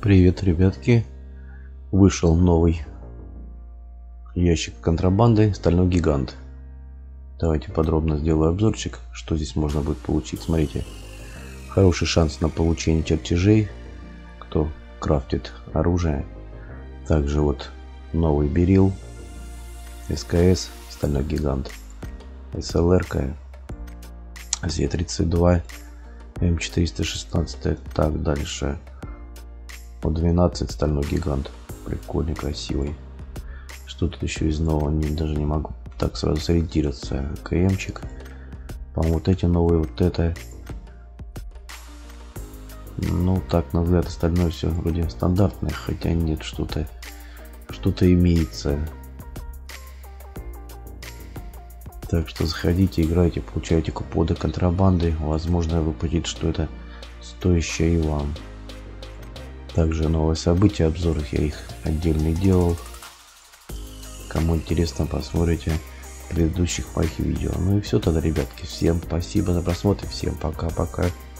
Привет, ребятки! Вышел новый ящик контрабанды «Стальной гигант». Давайте подробно сделаю обзорчик, что здесь можно будет получить. Смотрите, хороший шанс на получение чертежей, кто крафтит оружие. Также вот новый берил, СКС «Стальной гигант», СЛР-ка, З-32, М416. Так, дальше. Вот 12 «Стальной гигант». Прикольный, красивый. Что тут еще из нового? Даже не могу так сразу сориентироваться. КМчик. По-моему, вот эти новые, вот это. Ну, так, на взгляд, остальное все вроде стандартное. Хотя нет, что-то имеется. Так что заходите, играйте, получайте купоны контрабанды. Возможно, выпадет, что это стоящее и вам. Также новые события, обзоры я их отдельно делал. Кому интересно, посмотрите предыдущих моих видео. Ну и все тогда, ребятки. Всем спасибо за просмотр. Всем пока-пока.